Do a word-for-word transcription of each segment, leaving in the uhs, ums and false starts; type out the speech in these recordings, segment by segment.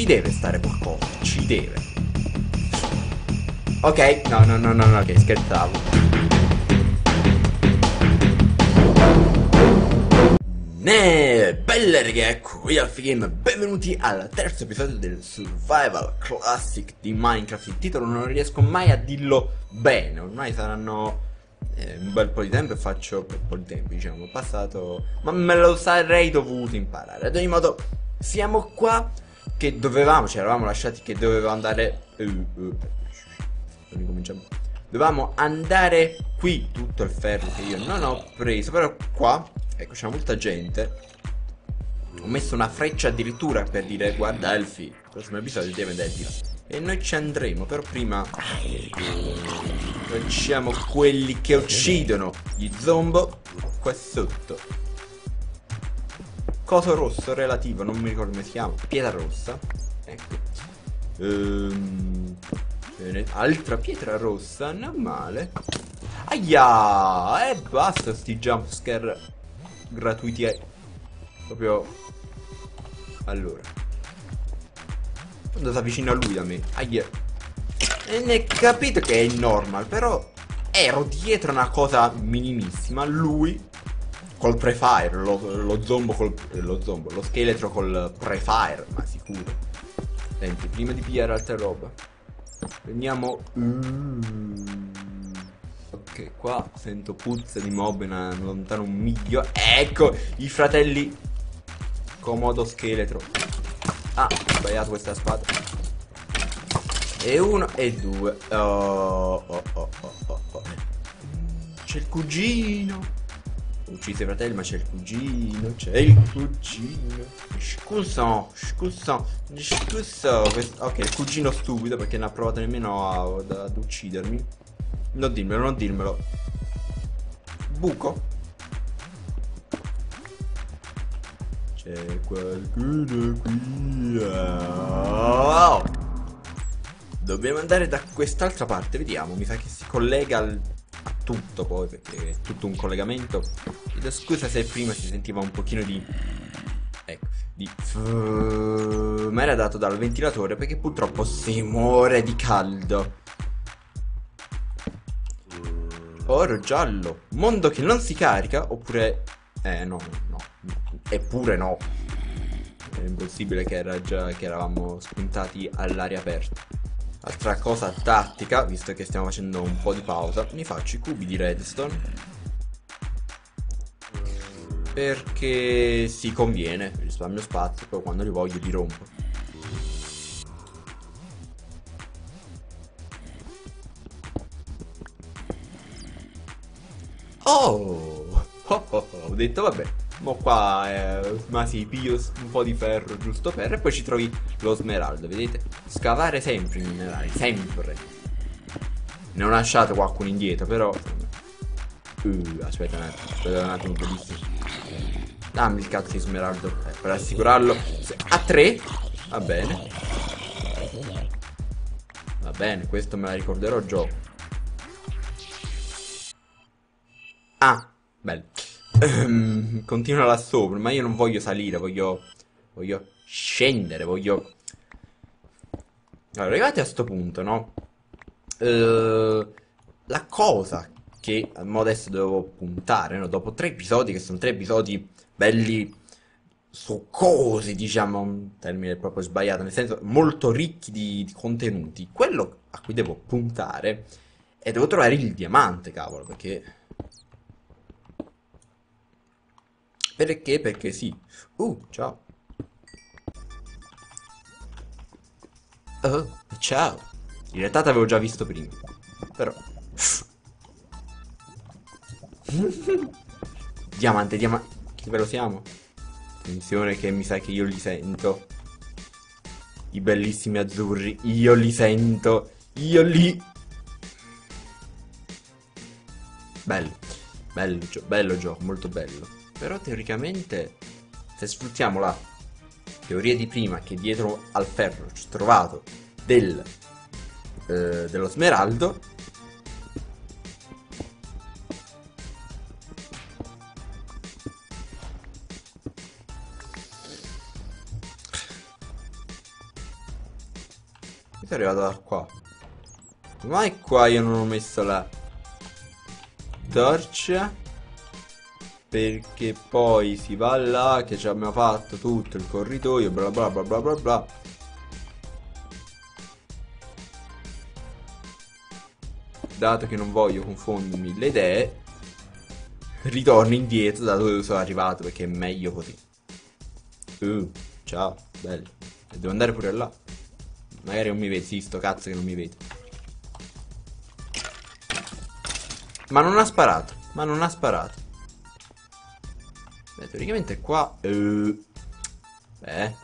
ci deve stare qualcosa, ci deve. Ok, no, no, no, no, no, ok, scherzavo. Ne, belle righe, ecco, qui al Game, benvenuti al terzo episodio del Survival Classic di Minecraft. Il titolo non riesco mai a dirlo bene, ormai saranno eh, un bel po' di tempo e faccio un po' di tempo, diciamo, passato, ma me lo sarei dovuto imparare. Ad ogni modo, siamo qua che dovevamo, ci eravamo lasciati che dovevamo andare... Uh, uh, ricominciamo. Dovevamo andare qui, tutto il ferro che io non ho preso, però qua... Ecco, c'è molta gente. Ho messo una freccia addirittura per dire: guarda Elfi, il prossimo episodio deve andare di là. E noi ci andremo, però prima facciamo quelli che uccidono gli zombo qua sotto. Coso rosso relativo, non mi ricordo come si chiama. Pietra rossa. Ecco. Ehm, altra pietra rossa, non male. Aia! E basta sti jumpscare gratuiti, eh. Proprio. Allora, quando si avvicina a lui da me, aia. E ne capito che è il normal, però ero dietro una cosa minimissima. Lui col prefire, lo, lo zombo col lo zombo, lo scheletro col prefire, ma sicuro. Senti, prima di pigliare altra roba, prendiamo. Mm. Ok, qua sento puzza di mob in lontano un miglio. Ecco, i fratelli Comodo scheletro. Ah, ho sbagliato questa spada. E uno e due. Oh, oh, oh, oh, oh, oh. C'è il cugino. Ho ucciso i fratelli, ma c'è il cugino. C'è il cugino. Scusa, scusa, scusa. Ok, il cugino stupido perché non ha provato nemmeno a, ad, ad uccidermi. Non dirmelo, non dirmelo. Buco. C'è qualcuno qui. Oh! Dobbiamo andare da quest'altra parte, vediamo. Mi sa che si collega al... a tutto poi, perché è tutto un collegamento. Chiedo scusa se prima si sentiva un pochino di... Ecco, di... Ma era dato dal ventilatore perché purtroppo si muore di caldo. Oro giallo. Mondo che non si carica. Oppure... Eh no, no, no. Eppure no. È impossibile che era già che eravamo spuntati all'aria aperta. Altra cosa tattica, visto che stiamo facendo un po' di pausa, mi faccio i cubi di redstone. Perché si conviene, risparmio spazio, poi quando li voglio li rompo. Oh, oh, oh, oh, ho detto vabbè, mo qua eh, ma sì, piglio un po' di ferro giusto per, e poi ci trovi lo smeraldo, vedete? Scavare sempre i minerali, sempre. Ne ho lasciato qualcuno indietro, però uh, aspetta un attimo, aspetta un attimo, bellissimo. Dammi il cazzo di smeraldo, eh, per assicurarlo. A tre, va bene. Va bene, questo me la ricorderò gioco. Ah, bello. Um, continua là sopra, ma io non voglio salire, voglio... Voglio scendere, voglio... Allora, arrivati a sto punto, no? Uh, la cosa che mo adesso devo puntare, no? Dopo tre episodi, che sono tre episodi belli succosi, diciamo, un termine proprio sbagliato, nel senso molto ricchi di, di contenuti. Quello a cui devo puntare è devo trovare il diamante, cavolo, perché... Perché? Perché sì. Uh, ciao. Oh, ciao. In realtà t'avevo già visto prima. Però. Diamante, diamante. Che livello siamo? Attenzione che mi sa che io li sento. I bellissimi azzurri. Io li sento. Io li... Bello. Bello, gio bello gioco, molto bello. Però teoricamente, se sfruttiamo la teoria di prima, che dietro al ferro ci ho trovato del, eh, dello smeraldo, Mi sono arrivato da qua. Mai qua io non ho messo la torcia. Perché poi si va là che ci abbiamo fatto tutto il corridoio, bla bla bla bla bla bla. Dato che non voglio confondermi le idee, ritorno indietro da dove sono arrivato perché è meglio così. Uh, ciao, bello. E devo andare pure là. Magari non mi vedi, sì, sto cazzo che non mi vedi. Ma non ha sparato, ma non ha sparato. Beh, teoricamente qua... Uh, beh...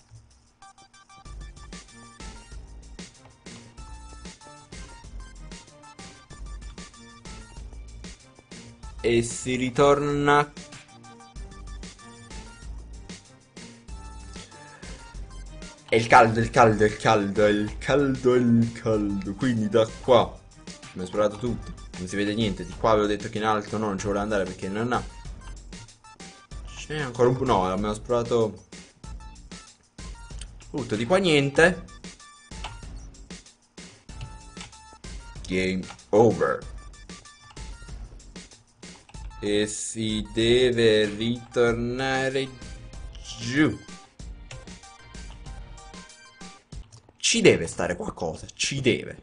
E si ritorna... È il caldo, il caldo, il caldo, il caldo, il caldo. Quindi da qua mi ho esplorato tutto. Non si vede niente. Di qua avevo detto che in alto no, non ci volevo andare perché non ha. C'è ancora un po'. No, abbiamo esplorato tutto. Di qua niente. Game over. E si deve ritornare giù. Ci deve stare qualcosa, ci deve.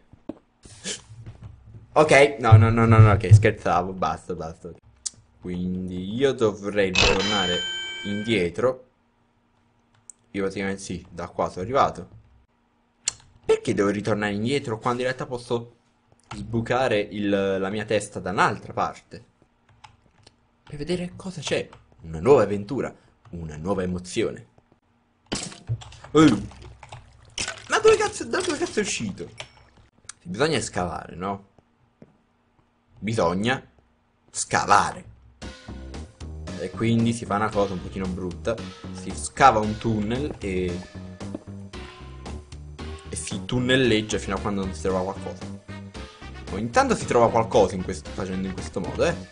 Ok, no, no, no, no, no, ok, scherzavo, basta, basta. Quindi io dovrei ritornare indietro. Io praticamente sì, da qua sono arrivato. Perché devo ritornare indietro quando in realtà posso sbucare il, la mia testa da un'altra parte? Per vedere cosa c'è. Una nuova avventura, una nuova emozione. Uh. Ma dove cazzo, da dove cazzo è uscito? Bisogna scavare, no? Bisogna scavare. E quindi si fa una cosa un pochino brutta. Si scava un tunnel e... E si tunnelleggia fino a quando non si trova qualcosa. Oh, intanto si trova qualcosa in questo, facendo in questo modo, eh.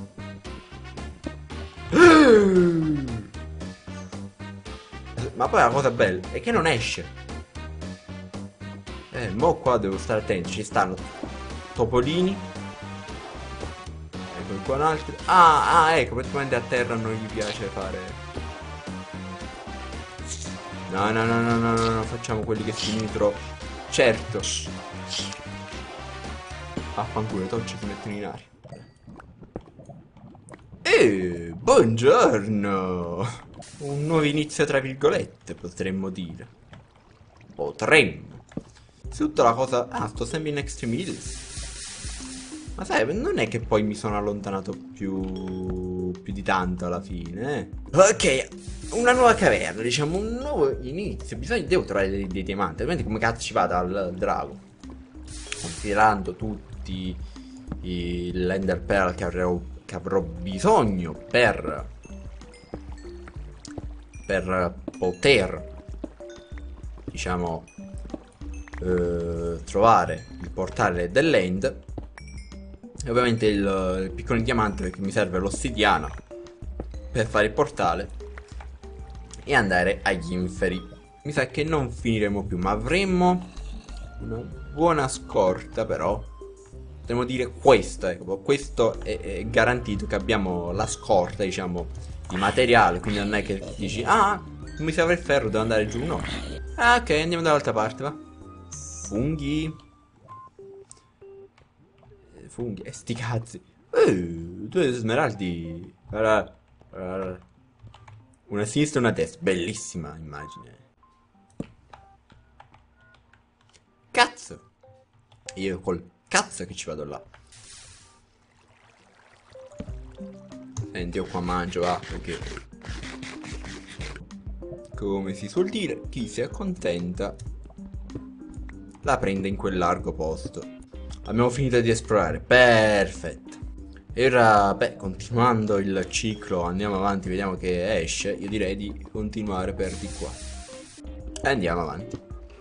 Ma poi la cosa bella è che non esce. Eh, mo qua devo stare attento, ci stanno topolini. Ecco qua un altro. Ah, ah, ecco, praticamente a terra non gli piace fare. No, no, no, no, no, no, no, facciamo quelli che si nitro. Certo. Affanculo, le torce si mettono in aria. Eh, buongiorno. Un nuovo inizio tra virgolette, potremmo dire. Potremmo. Tutta la cosa... Ah, sto sempre in Extremilis. Ma sai, non è che poi mi sono allontanato più... più di tanto alla fine, eh. Ok, una nuova caverna, diciamo, un nuovo inizio. Bisogna... Devo trovare dei, dei diamanti, altrimenti come cazzo ci vado al drago? Considerando tutti i l'ender pearl che avrò, che avrò bisogno per... per poter... diciamo... Uh, trovare il portale dell'end e ovviamente il, il piccolo diamante perché mi serve l'ossidiana per fare il portale e andare agli inferi. Mi sa che non finiremo più, ma avremo una buona scorta. Però potremmo dire questo, ecco, questo è, è garantito che abbiamo la scorta, diciamo, di materiale, quindi non è che dici ah, mi serve il ferro, devo andare giù, no. Ah, ok, andiamo dall'altra parte, va. Funghi. Funghi. E sti cazzi. Uh, due smeraldi. Guarda, guarda. Una a sinistra e una a destra. Bellissima immagine. Cazzo. Io col cazzo che ci vado là. Senti, io qua mangio, va, perché... come si suol dire, chi si accontenta la prende in quel largo posto. Abbiamo finito di esplorare, perfetto. E ora, beh, continuando il ciclo, andiamo avanti, vediamo che esce. Io direi di continuare per di qua. E andiamo avanti.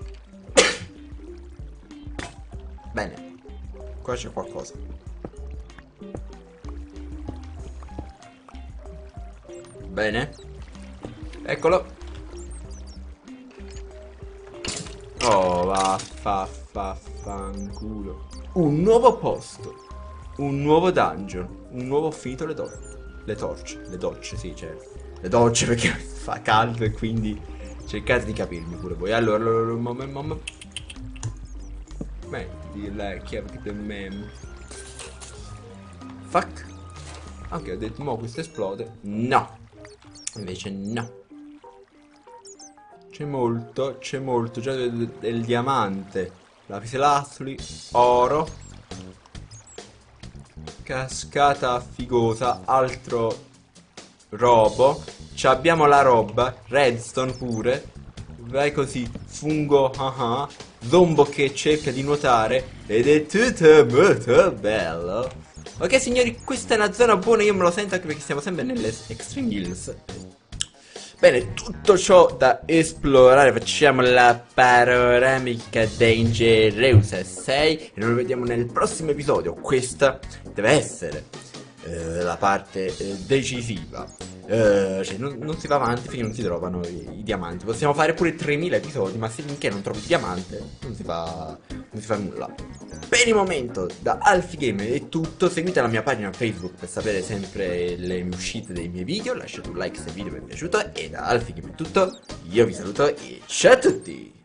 Bene, qua c'è qualcosa. Bene, eccolo. Oh, vaffa, fa, fanculo. Un nuovo posto. Un nuovo dungeon. Un nuovo finito le torce. Le torce. Le docce, sì, certo. Le docce perché fa caldo e quindi cercate di capirmi pure voi. Allora, allora, mamma, mamma. Metti la chiave del meme. Fuck. Ok, ho detto, mo questo esplode. No. Invece no. C'è molto, c'è molto. Già del, del diamante. Lapislazzuli. Oro. Cascata figosa. Altro robo. Ci abbiamo la roba. Redstone pure. Vai così. Fungo. Ah ah. Zombo che cerca di nuotare. Ed è tutto molto bello. Ok signori, questa è una zona buona. Io me lo sento anche perché siamo sempre nelle Extreme Hills. Bene, tutto ciò da esplorare. Facciamo la panoramica Dangerous sei e noi lo vediamo nel prossimo episodio. Questa deve essere eh, la parte eh, decisiva. Eh, cioè non, non si va avanti finché non si trovano i, i diamanti. Possiamo fare pure tremila episodi, ma finché non trovi il diamante non si fa, non si fa nulla. Per il momento da AlfiGamer è tutto. Seguite la mia pagina Facebook per sapere sempre le uscite dei miei video. Lasciate un like se il video vi è piaciuto. E da AlfiGamer è tutto. Io vi saluto e ciao a tutti.